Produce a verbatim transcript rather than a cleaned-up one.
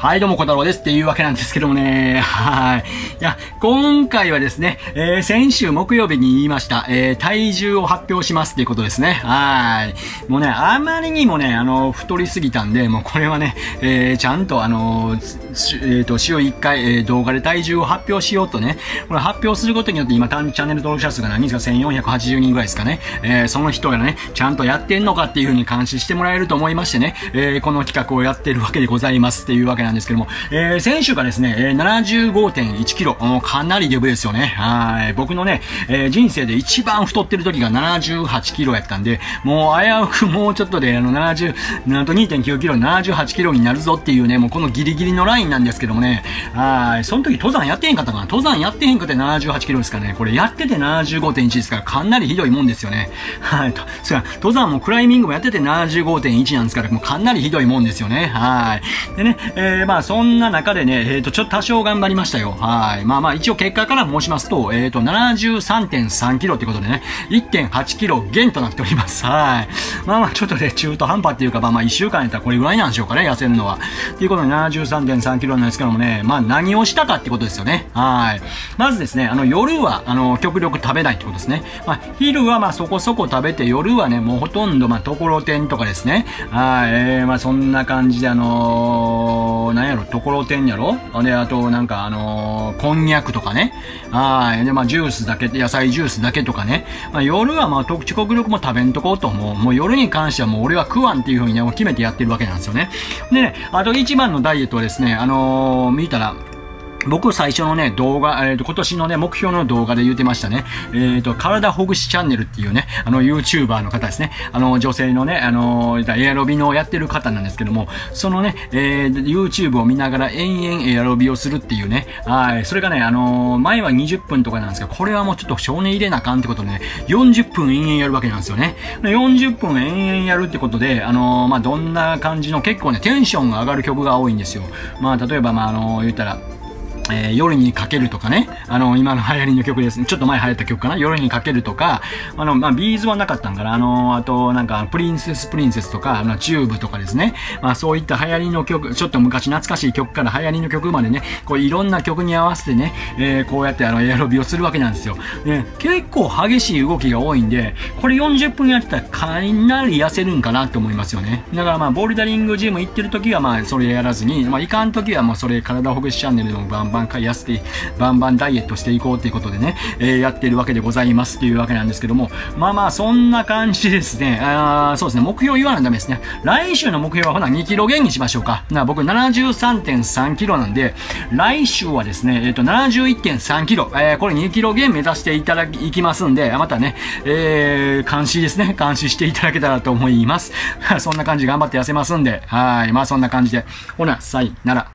はい、どうも、小太郎ですっていうわけなんですけどもね。はい。いや、今回はですね、えー、先週木曜日に言いました、えー、体重を発表しますっていうことですね。はい。もうね、あまりにもね、あの、太りすぎたんで、もうこれはね、えー、ちゃんとあの、えっ、ー、と、週いっかい、えー、動画で体重を発表しようとね、これ発表することによって今、チャンネル登録者数が何人ですか、せんよんひゃくはちじゅうにんぐらいですかね。えー、その人がね、ちゃんとやってんのかっていう風に監視してもらえると思いましてね、えー、この企画をやってるわけでございますっていうわけなんですけども、えー、先週がですね、えー、ななじゅうごてんいちキロ、かなりデブですよね。はい。僕のね、えー、人生で一番太ってる時がななじゅうはちキロやったんで、もう危うくもうちょっとで、あの、ななじゅう、なんと にてんきゅうキロ、ななじゅうはちキロになるぞっていうね、もうこのギリギリのラインなんですけどもね、はい。その時登山やってへんかったかな。登山やってへんかってななじゅうはちキロですからね、これやってて ななじゅうごてんいち ですから、かなりひどいもんですよね。はい。と、そや、登山もクライミングもやってて ななじゅうごてんいち なんですから、もうかなりひどいもんですよね。はい。でね、えー、まあそんな中でね、えっ、ー、と、ちょっと多少頑張りましたよ。はい。まあまあ一応結果から申しますと、えっ、ー、と、ななじゅうさんてんさんキロってことでね、いってんはちキロ減となっております。はい。まあまあちょっとね、中途半端っていうか、まあまあいっしゅうかんやったらこれぐらいなんでしょうかね、痩せるのは。っていうことで ななじゅうさんてんさんキロなんですけどもね、まあ何をしたかってことですよね。はい。まずですね、あの、夜は、あの、極力食べないってことですね。まあ、昼はまあそこそこ食べて、夜はね、もうほとんどまあ、ところてんとかですね。はい。えー、まあそんな感じで、あのー、なんやろ、ところてんやろで、あと、なんか、あのー、こんにゃくとかね。はい。で、まあ、ジュースだけ、野菜ジュースだけとかね。まあ、夜はまあ、特極力も食べんとこうと、もう、もう夜に関してはもう俺は食わんっていう風にね、決めてやってるわけなんですよね。でね、あと一番のダイエットはですね、あのー、見たら、僕最初のね、動画、えっ、ー、と、今年のね、目標の動画で言ってましたね。えっ、ー、と、体ほぐしチャンネルっていうね、あの、YouTuber の方ですね。あの、女性のね、あの、エアロビのやってる方なんですけども、そのね、えー、YouTube を見ながら延々エアロビをするっていうね。はい。それがね、あの、前はにじゅっぷんとかなんですけど、これはもうちょっと少年入れなあかんってことでね、よんじゅっぷん延々やるわけなんですよね。よんじゅっぷん延々やるってことで、あの、まあ、どんな感じの、結構ね、テンションが上がる曲が多いんですよ。まあ、例えば、まあ、あの、言ったら、えー、夜にかけるとかね。あの、今の流行りの曲ですね。ちょっと前流行った曲かな。夜にかけるとか、あの、まあ、ビーズはなかったんかな。あの、あと、なんか、プリンセスプリンセスとか、あの、チューブとかですね。まあ、そういった流行りの曲、ちょっと昔懐かしい曲から流行りの曲までね、こう、いろんな曲に合わせてね、えー、こうやってあの、エアロビをするわけなんですよ。ね、結構激しい動きが多いんで、これよんじゅっぷんやってたらかなり痩せるんかなって思いますよね。だからまあ、ボルダリングジム行ってる時はまあ、それやらずに、まあ、いかん時はもうそれ、体ほぐしチャンネルでもバンバン痩せて、バンバンダイエットしていこうということでね、えー、やってるわけでございますっていうわけなんですけども、まあまあ、そんな感じですね。あそうですね、目標言わないとダメですね。来週の目標はほなにキロ減にしましょうか。な僕 ななじゅうさんてんさんキロなんで、来週はですね、えっ、ー、と、ななじゅういってんさんキロ、えー、これにキロ減目指していただき、いきますんで、またね、えー、監視ですね、監視していただけたらと思います。そんな感じ頑張って痩せますんで、はい、まあそんな感じで、ほな、さいなら。